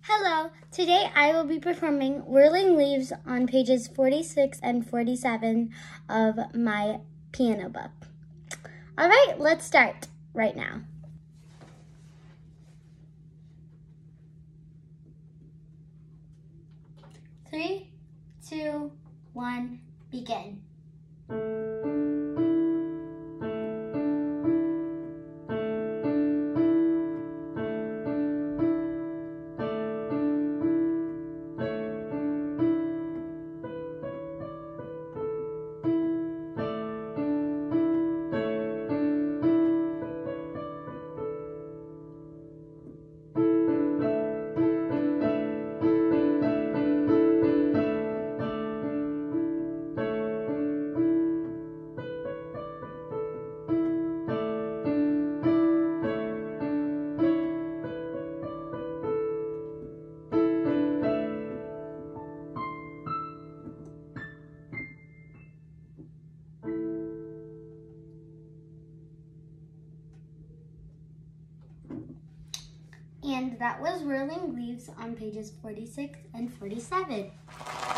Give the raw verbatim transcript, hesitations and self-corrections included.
Hello, today I will be performing Whirling Leaves on pages forty-six and forty-seven of my piano book. All right, let's start right now. Three, two, one, begin. And that was Whirling Leaves on pages forty-six and forty-seven.